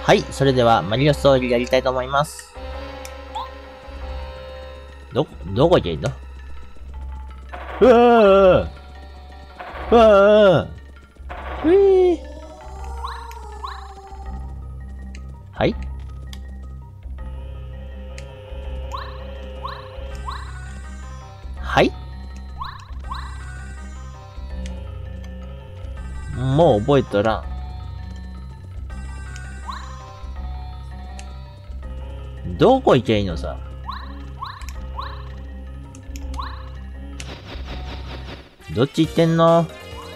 はい、それではマリオストーリーやりたいと思います。どこ行けばいいの？うわーうわーうぃーはい。はい。もう覚えとらん。どこ行けばいいのさ。どっち行ってんの？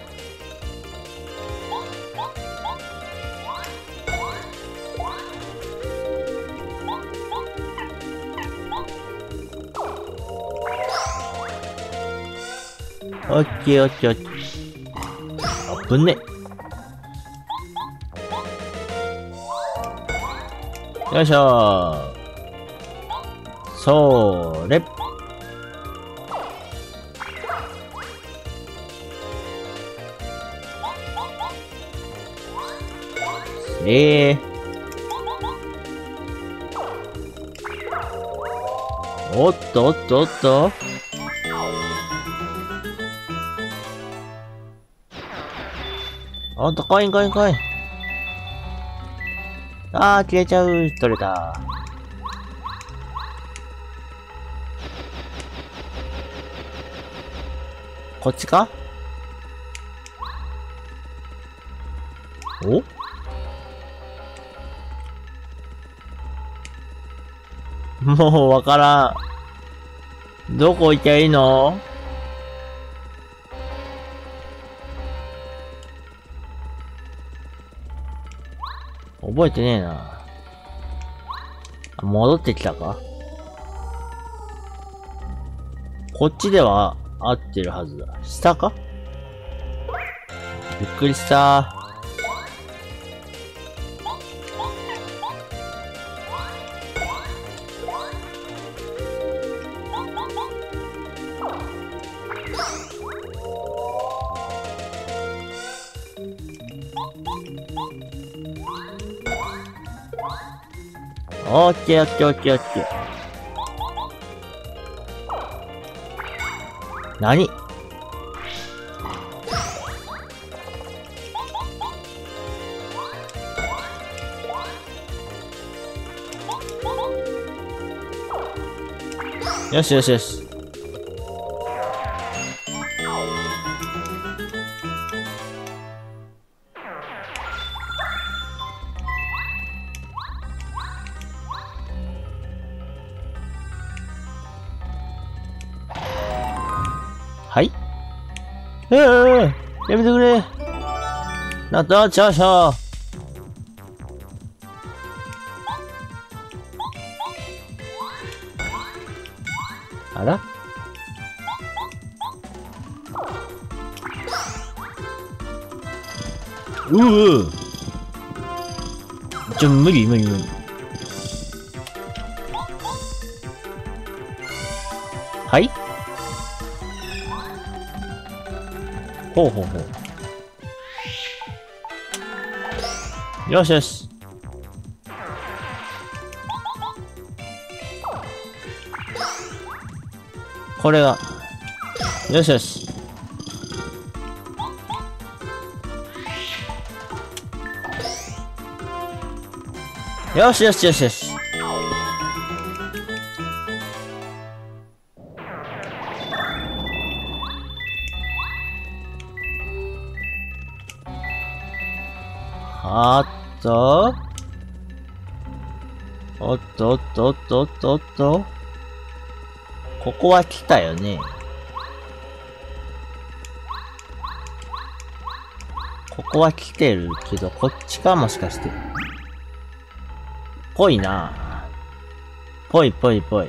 オッケーオッケーオッケー。あぶね。よいしょー。そーれ。おっとおっとおっと。おっと、コインコインコイン。あー、消えちゃう。取れた。こっちか？お？もうわからん。どこ行きゃいいの？覚えてねえな。戻ってきたか？こっちでは合ってるはずだ。下か？びっくりした。オッケーオッケーオッケーオッケー。何？よしよしよし。はい？やめてくれ。なったちゃしゃ。あら？無理。はい？ほう。よしよし。これが。よしよし。よし。あっと。おっと。ここは来たよね。ここは来てるけど、こっちかもしかして。ぽいな。ぽい。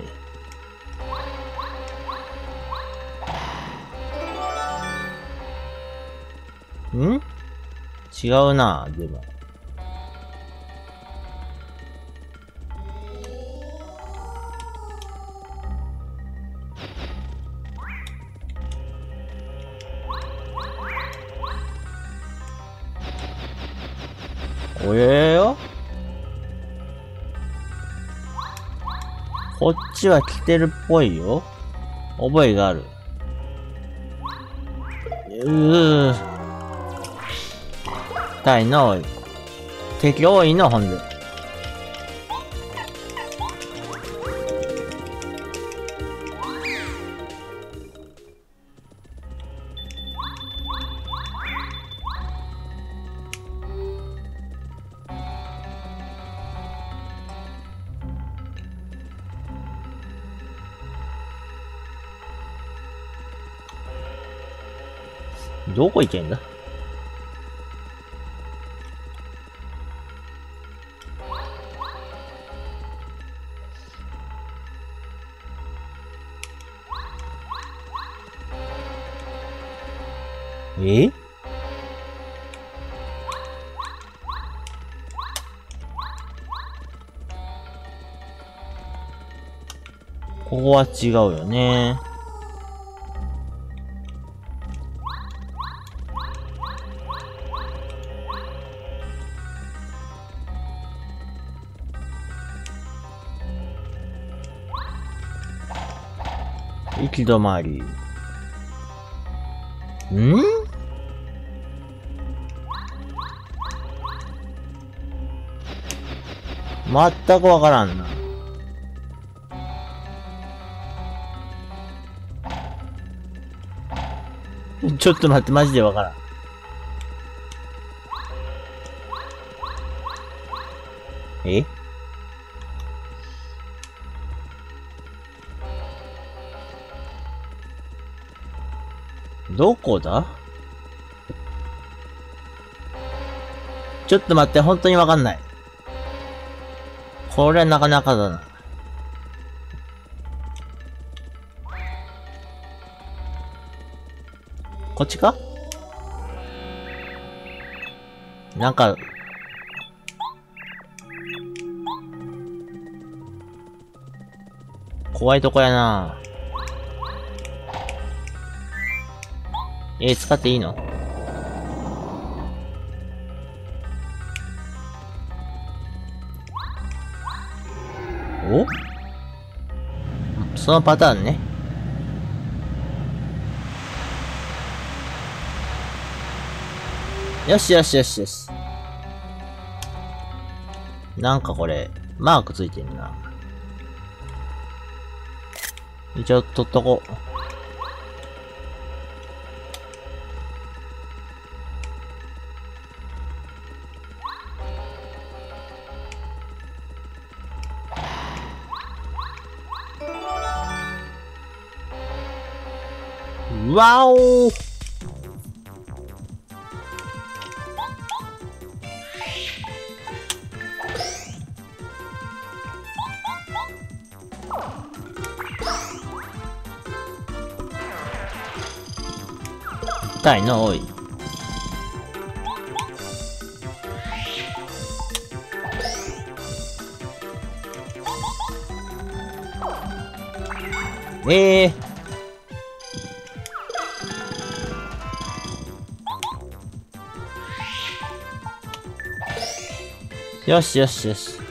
ん？違うな、でも。おややや？ こっちは来てるっぽいよ。覚えがある。痛いな、おい。敵多いな、ほんで。どこ行けんだ？え？ここは違うよね。行き止まり。全くわからんな。ちょっと待って、マジでわからん。え？どこだ？ちょっと待って、本当にわかんない。これはなかなかだな。こっちか？なんか、怖いとこやな。使っていいの？お？そのパターンね。よしよしよしよし。なんかこれ、マークついてんな。一応取っとこう。わおー！痛いな、おい。よしよしよし。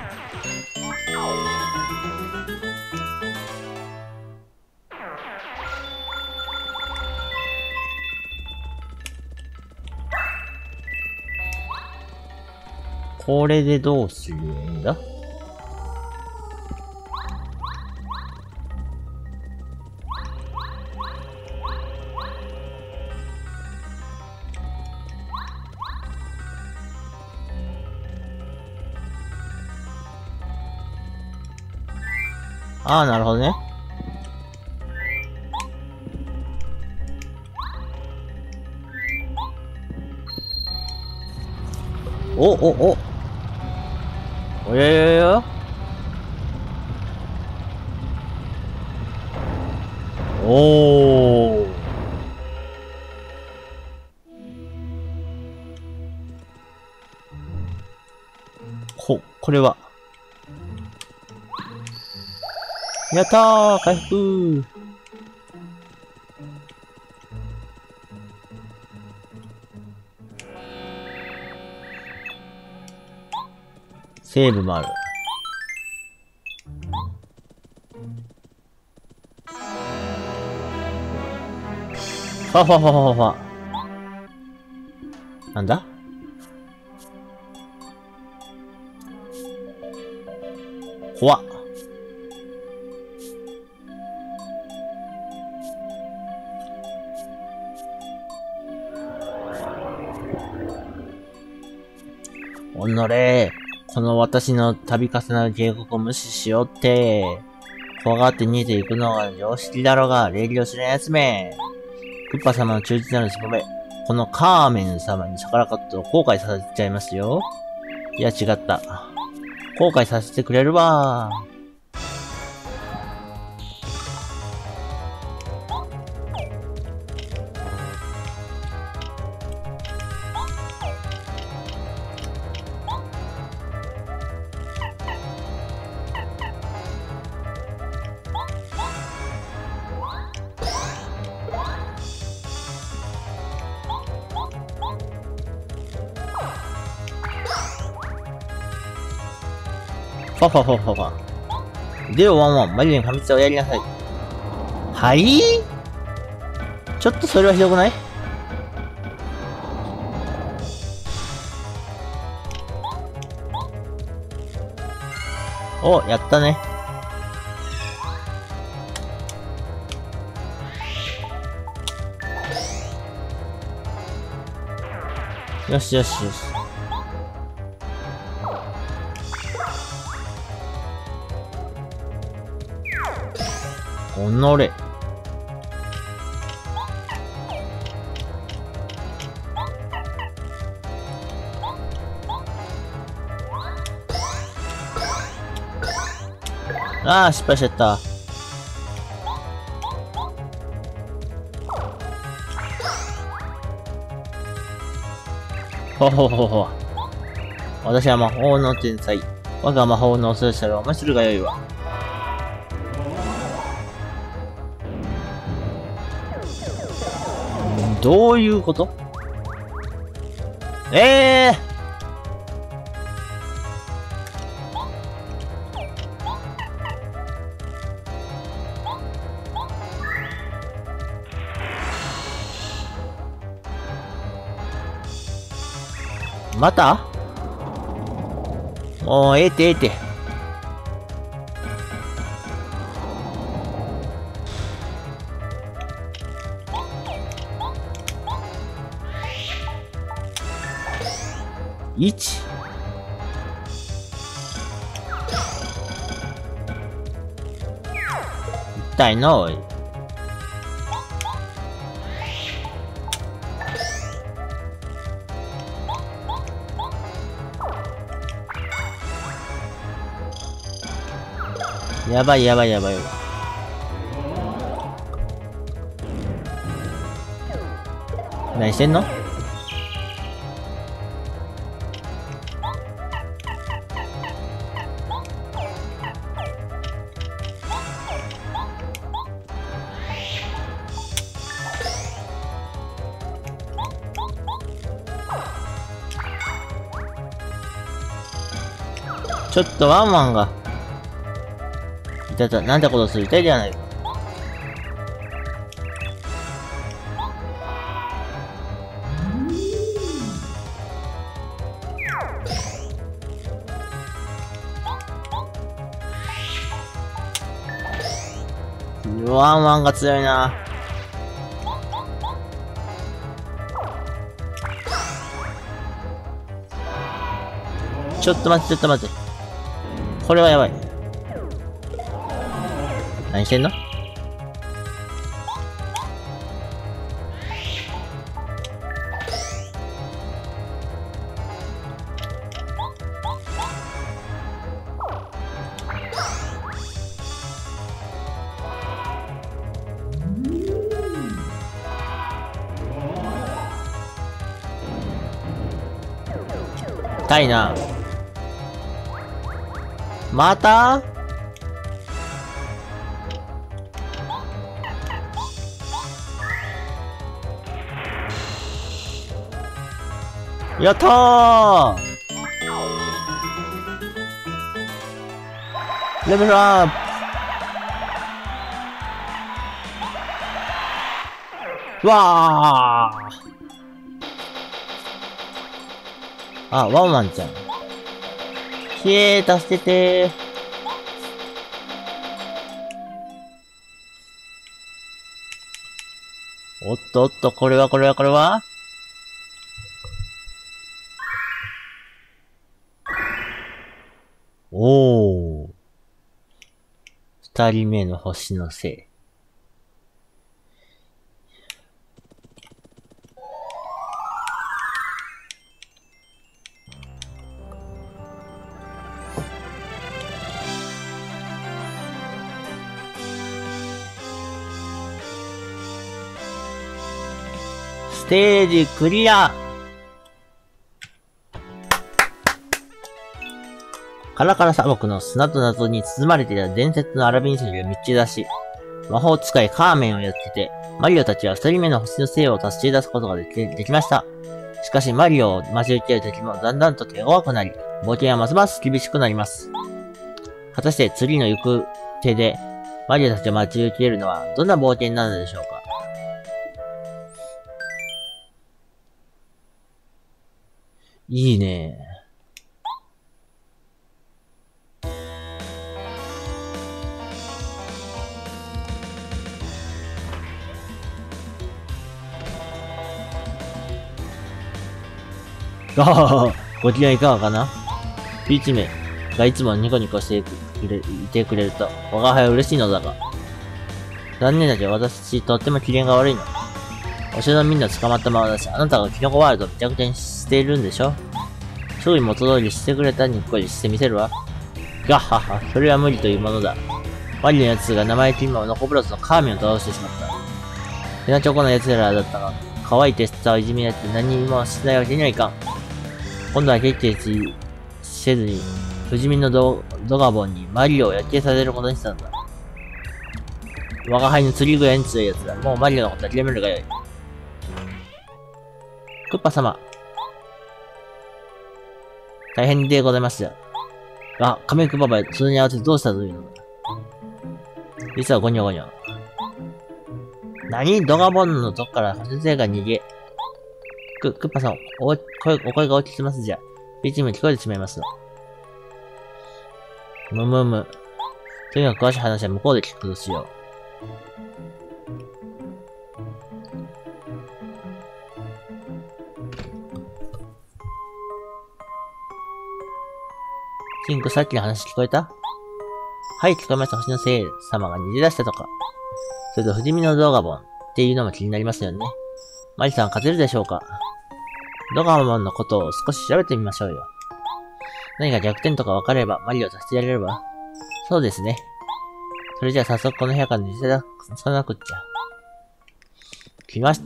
これでどうするんだ？ああ、なるほどね。お、お、お。おややや。おー。これは。やったー、回復。セーブもある。 ファファファファファ。なんだ？怖っ。おのれ、この私の度重なる警告を無視しようって。怖がって逃げていくのが常識だろうが、礼儀を知らない奴め。クッパ様の忠実なるしもべ。このカーメン様に逆らかったと後悔させちゃいますよ。いや、違った。後悔させてくれるわ。ファファファファファ。ではワンワン、マリオにファミツをやりなさい。はい？ちょっとそれはひどくない？お、やったね。よしよしよし。おのれ。ああ、失敗しちゃった。ほほほほ。私は魔法の天才。我が魔法のスペシャルをお待ちするがよいわ。どういうこと？また？もうええってええって。1。痛いなおい。やばいやばいやばいやばい。何してんの？ちょっとワンワンが。いたた、なんてことする痛いじゃないか。ワンワンが強いな。ちょっと待って、ちょっと待って。これはやばい。何してんの？痛いな。また？やったー！レベルアッわー。あ、ワンワンちゃん。ひえー、助けてー。おっとおっと、これはおー。二人目の星のせい。ステージクリア。カラカラ砂漠の砂と謎に包まれていた伝説のアラビン筋を見つけ出し、魔法使いカーメンをやっつけて、マリオたちは二人目の星のせいを助け出すことができました。しかしマリオを待ち受ける敵もだんだんと手強くなり、冒険はますます厳しくなります。果たして次の行く手で、マリオたちを待ち受けるのはどんな冒険なのでしょうか。いいね。ご機嫌いかがかな。ピーチメがいつもニコニコしていてくれると、我が輩は嬉しいのだが。残念だけど私とっても機嫌が悪いの。お城のみんな捕まったままだし、あなたがキノコワールドをめちゃくちゃにしているんでしょ。すぐに元通りしてくれたにっこりしてみせるわ。ガッハッハ、それは無理というものだ。マリのやつが生意気にもノコブロスのカーメンを倒してしまった。ヘナチョコのやつらだったが、可愛いテスターをいじめやって何もしないわけにはいかん。今度は決定せずに、不死身のドガボンにマリオを焼けさせることにしたんだ。我が輩の釣り具合に強いやつだ。もうマリオのこと諦めるがよい。クッパ様。大変でございました。あ、仮面クッパバイ、それに合わせてどうしたというのだ。実はゴニョゴニョ。何？ドガボンのとこから先生が逃げ。クッパさん、お声が落ちてますじゃ。ビーチにも聞こえてしまいますの。むむむ。とにかく詳しい話は向こうで聞くとしよう。シンク、さっきの話聞こえた？はい、聞こえました。星のせい様が逃げ出したとか。それと、不死身のドガボンっていうのも気になりますよね。マリさんは勝てるでしょうか？ドガボンのことを少し調べてみましょうよ。何か逆転とか分かればマリオを助けられれば。そうですね。それじゃあ早速この部屋から逃げ出さなくっちゃ。来ました。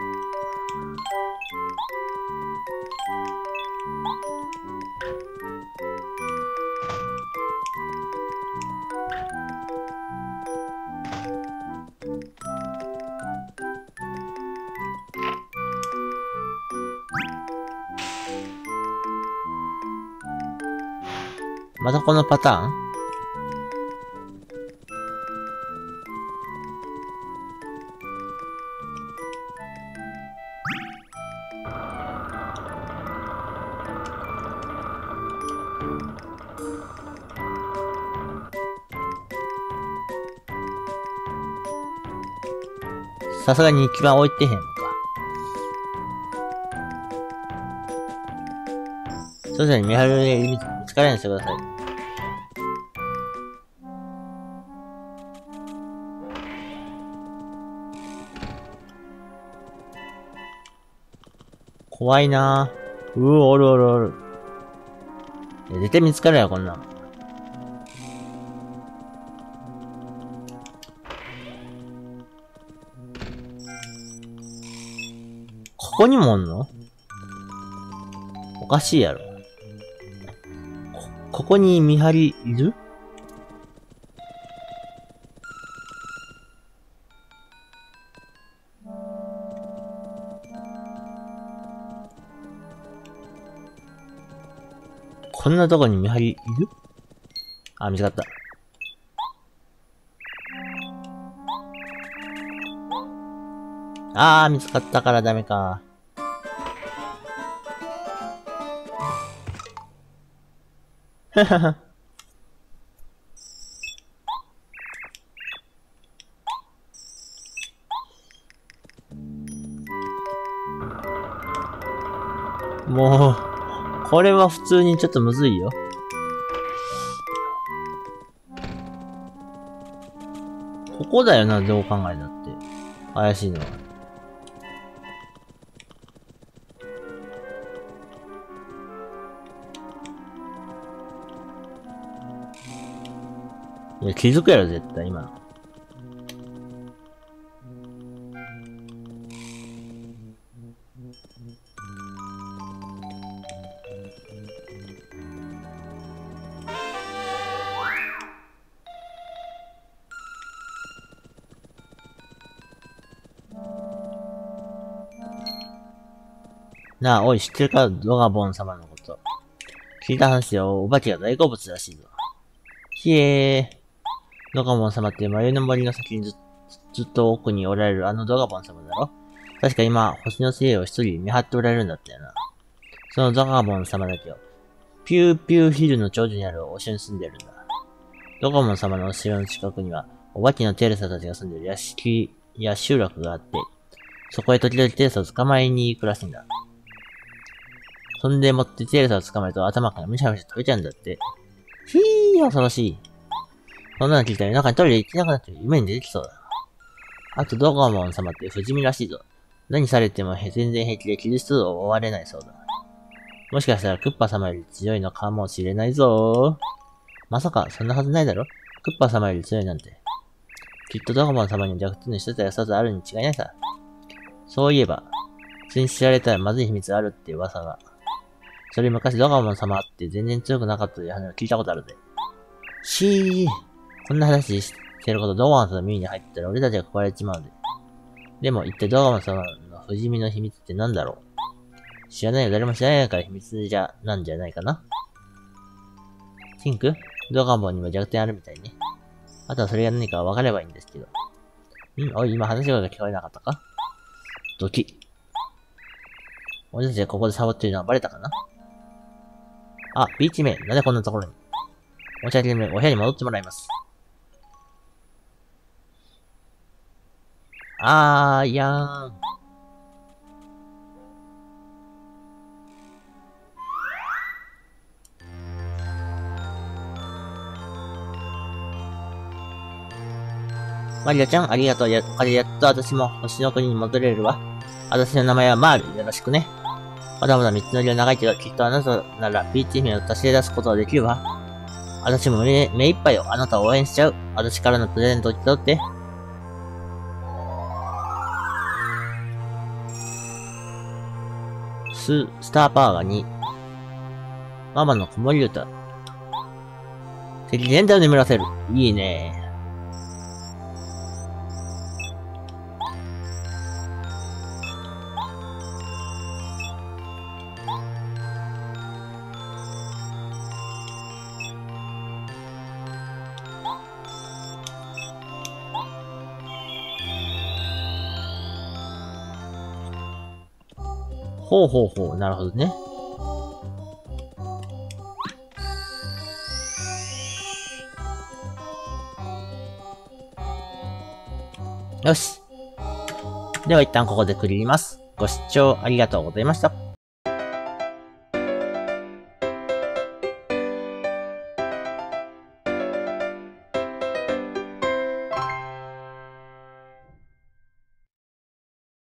またこのパターン？さすがに一番置いてへんのか。それぞれ見張りに見つからないようにしてください。怖いなぁ。おるおるおる。絶対見つかるよ、こんなん。ここにもおんの？おかしいやろ。ここに見張りいる？こんなとこに見張りいる？あ、見つかった。 あー、見つかったからダメか。ははは。もう、これは普通にちょっとむずいよ。ここだよな、どう考えたって。怪しいのは。いや、気づくやろ、絶対、今。なあ、おい、知ってるか、ドガボン様のこと。聞いた話よ、お化けが大好物らしいぞ。ひえー。ドガボン様って迷いの森の先にずっと奥におられるあのドガボン様だろ？確か今、星の精鋭を一人見張っておられるんだったよな。そのドガボン様だけよ。ピューピューヒルの頂上にあるお城に住んでるんだ。ドガボン様のお城の近くには、お化けのテレサたちが住んでる屋敷や集落があって、そこへ時々テレサを捕まえに行くらしいんだ。そんでもってテレサを捕まえると頭からむしゃむしゃ食べちゃうんだって。ひー、恐ろしい。そんなの聞いたら中にトイレ行ってなくなって夢に出てきそうだ。あとドガモン様って不死身らしいぞ。何されても全然平気で傷質を負われないそうだ。もしかしたらクッパ様より強いのかもしれないぞ。まさか、そんなはずないだろ？クッパ様より強いなんて。きっとドガモン様にも弱点の一つや二つあるに違いないさ。そういえば、普通に知られたらまずい秘密があるって噂が。それ昔ドガモン様って全然強くなかったという話を聞いたことあるぜ。こんな話してることドガモン様の耳に入ったら俺たちが壊れちまうぜ。でも一体ドガモン様の不死身の秘密って何だろう？知らないよ、誰も知らないから秘密なんじゃないかな。シンク？ドガモンにも弱点あるみたいね。あとはそれが何か分かればいいんですけど。おい、今話が聞こえなかったか？ドキ。俺たちがここでサボっているのはバレたかな？あ、ビーチメイ、なぜこんなところに？申し訳ない、お部屋に戻ってもらいます。いやーん。マリアちゃん、ありがとう。やっと私も星の国に戻れるわ。私の名前はマール。よろしくね。まだまだ道のりは長いけど、きっとあなたならピーチ姫を助け出すことができるわ。私も目いっぱいよ。あなたを応援しちゃう。私からのプレゼントを受け取って。スターパワーが2。ママの子守歌。敵全体を眠らせる。いいね。ほうほうほう。なるほどね。よし。では一旦ここで区切ります。ご視聴ありがとうございました。